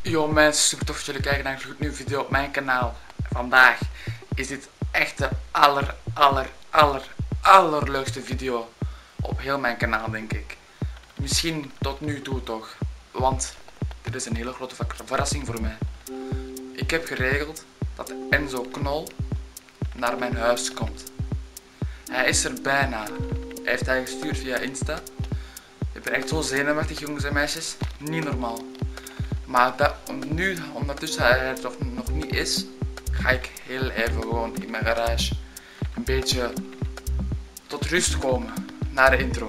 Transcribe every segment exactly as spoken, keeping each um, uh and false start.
Yo mensen, super tof dat jullie kijken naar een gloednieuwe video op mijn kanaal. Vandaag is dit echt de aller, aller, aller, allerleukste video op heel mijn kanaal, denk ik. Misschien tot nu toe toch, want dit is een hele grote verrassing voor mij. Ik heb geregeld dat Enzo Knol naar mijn huis komt. Hij is er bijna. Hij heeft hij gestuurd via Insta. Ik ben echt zo zenuwachtig, jongens en meisjes. Niet normaal. Maar dat, om nu, ondertussen hij er nog, nog niet is, ga ik heel even gewoon in mijn garage een beetje tot rust komen naar de intro.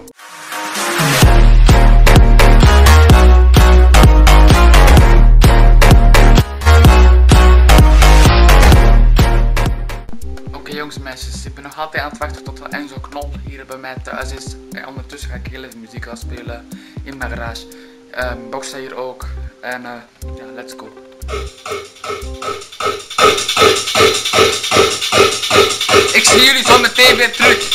Oké okay, jongens en meisjes, ik ben nog altijd aan het wachten tot Enzo Knol hier bij mij thuis is. En ondertussen ga ik heel even muziek gaan spelen in mijn garage. Um, box staat hier ook. En uh, ja, let's go. Ik zie jullie zo meteen weer terug.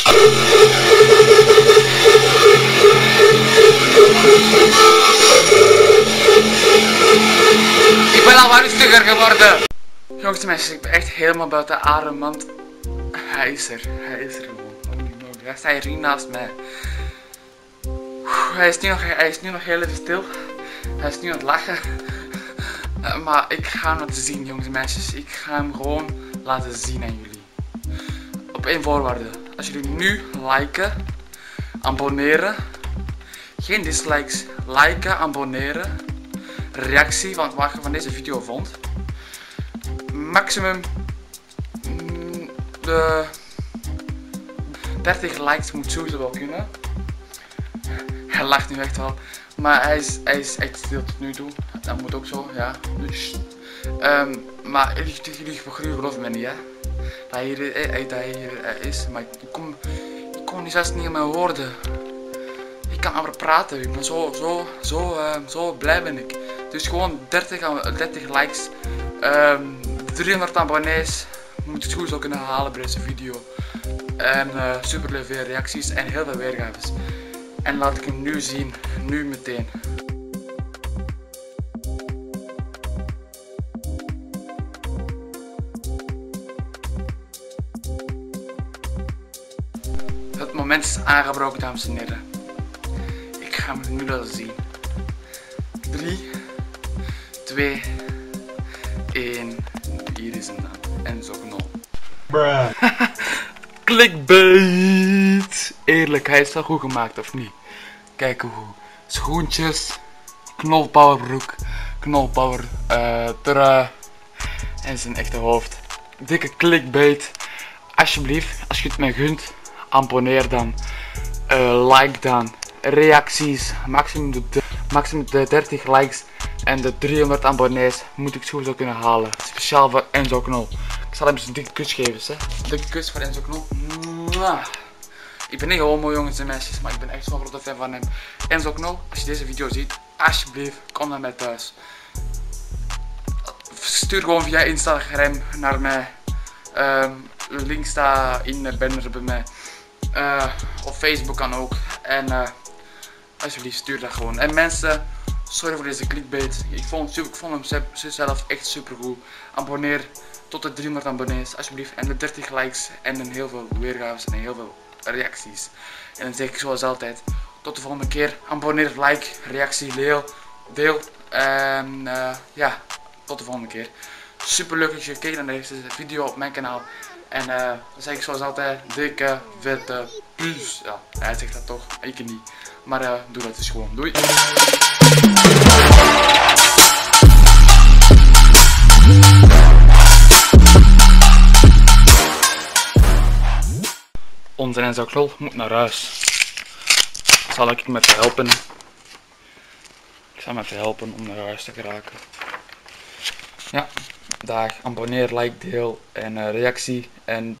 Ik ben al wat rustiger geworden. Jongens en meisjes, ik ben echt helemaal buiten adem, want hij is er. Hij is er gewoon. Hij staat hier naast mij. Hij is nu nog, hij is nu nog heel even stil. Hij is nu aan het lachen. Uh, maar ik ga hem laten zien, jongens en meisjes. Ik ga hem gewoon laten zien aan jullie. Op één voorwaarde. Als jullie nu liken, abonneren. Geen dislikes. Liken, abonneren. Reactie van wat je van deze video vond. Maximum mm, de dertig likes moet sowieso wel kunnen. Hij lacht nu echt wel. Maar hij is, hij is echt stil tot nu toe. Dat moet ook zo, ja. Dus, um, maar jullie, jullie geloven me niet, hè. Dat hij hier, eh, dat hij hier uh, is. Maar ik kom, ik kom niet zelfs niet in mijn woorden. Ik kan over praten, ik ben zo, zo, zo, uh, zo blij ben ik. Dus gewoon dertig, dertig likes. Um, driehonderd abonnees. Moet het sowieso kunnen halen bij deze video. En uh, super veel reacties en heel veel weergaves. En laat ik hem nu zien, nu meteen. Het moment is aangebroken, dames en heren. Ik ga hem nu laten zien. drie, twee, één. Hier is hem dan. Enzo Knol. Bruh. Clickbait! Eerlijk, hij is wel goed gemaakt of niet? Kijk hoe. Schoentjes, knolpowerbroek, knolpower uh, trui en zijn echte hoofd. Dikke clickbait. Alsjeblieft, als je het mij gunt, abonneer dan, uh, like dan, reacties, maximum de, de, maximum de dertig likes en de driehonderd abonnees moet ik sowieso kunnen halen. Speciaal voor Enzo Knol. Ik zal hem eens een dikke kus geven, hè. Dikke kus voor Enzo Knol. Mwah. Ik ben niet homo, jongens en meisjes, maar ik ben echt zo'n grote fan van hem. Enzo Knol, als je deze video ziet, alsjeblieft, kom naar mij thuis. Stuur gewoon via Instagram naar mij. Um, de link staat in de banner bij mij. Uh, op Facebook kan ook. En uh, alsjeblieft, stuur dat gewoon. En mensen, sorry voor deze clickbait. Ik vond, ik vond hem zelf echt super goed. Abonneer tot de driehonderd abonnees, alsjeblieft. En de dertig likes en dan heel veel weergaves en heel veel reacties. En dan zeg ik zoals altijd, tot de volgende keer. Abonneer, like, reactie, deel, deel. En uh, ja, tot de volgende keer. Super leuk dat je gekeken naar deze video op mijn kanaal. En uh, dan zeg ik zoals altijd, dikke, vette plus. Ja, hij zegt dat toch, ik niet. Maar uh, doe dat dus gewoon. Doei. Onze Enzo Knol moet naar huis. Zal ik met je helpen? Ik zal met je helpen om naar huis te geraken. Ja, dag. Abonneer, like, deel en uh, reactie. En